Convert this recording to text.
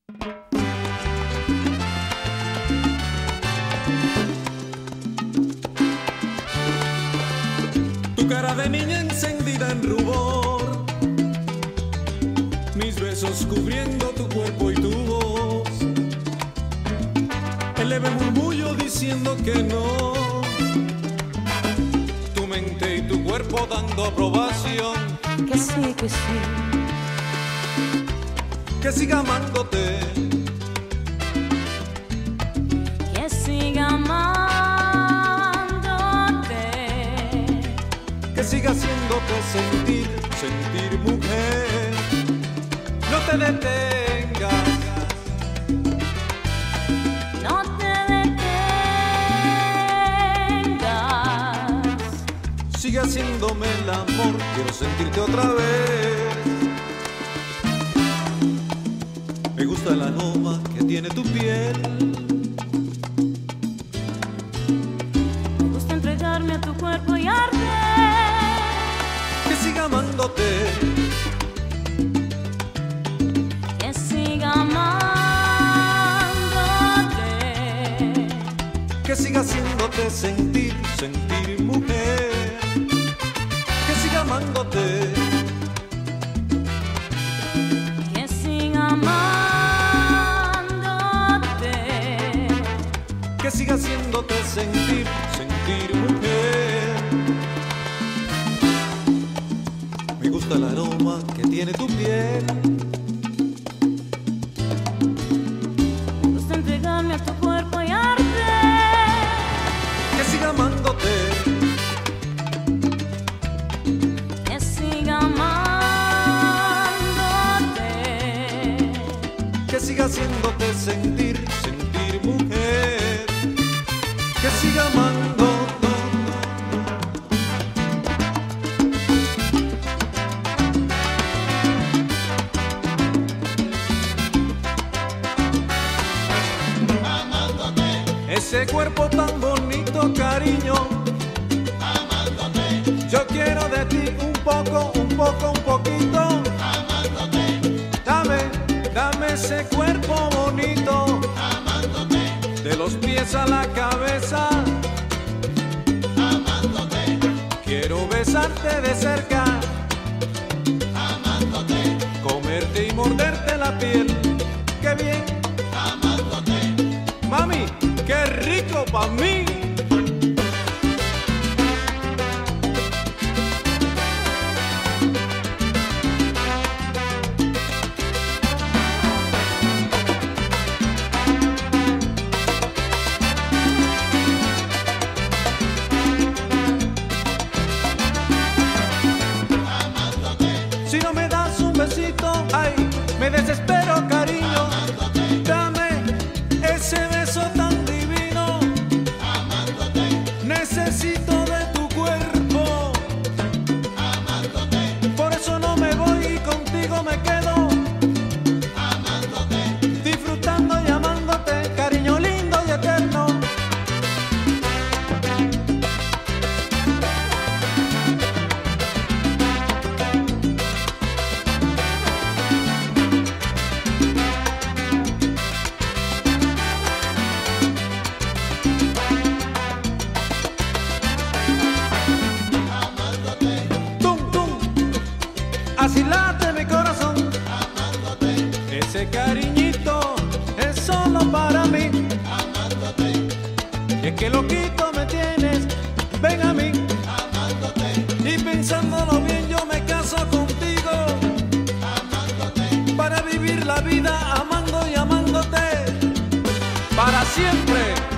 Tu cara de niña encendida en rubor, mis besos cubriendo tu cuerpo y tu voz, el leve murmullo diciendo que no, tu mente y tu cuerpo dando aprobación, que sí, que sí, que siga amándote, que siga amándote, que siga haciéndote sentir, sentir mujer. No te detengas, no te detengas, sigue haciéndome el amor, quiero sentirte otra vez. Me gusta el aroma que tiene tu piel, me gusta entregarme a tu cuerpo y arder, que siga amándote, que siga amándote, que siga haciéndote sentir, sentir mujer, que siga amándote, que siga amándote, que siga haciéndote sentir, sentir mujer. Me gusta el aroma que tiene tu piel, me gusta entregarme a tu cuerpo y arder, que siga amándote, que siga amándote, que siga haciéndote sentir, sentir mujer, que siga amándote. Ese cuerpo tan bonito, cariño, amándote, yo quiero de ti un poco, un poco, un poquito. amándote, Dame, dame ese cuerpo bonito, amándote, de los pies a la cabeza. amándote, Quiero besarte de cerca, amándote, comerte y morderte la piel. ¡Qué bien! amándote, Mami, qué rico pa' mí. Si no me das un besito, ay, me desespero, cariño. Dame ese beso tan divino. Necesito de tu cuerpo. Por eso no me voy y contigo me quedo. Disfrutando y amándote, cariño lindo y eterno. Tum, tum, así late mi corazón. Ese cariñito es solo para mí. Y es que loquito me tienes, ven a mí. Y pensándolo bien yo me caso contigo, para vivir la vida amando y amándote para siempre.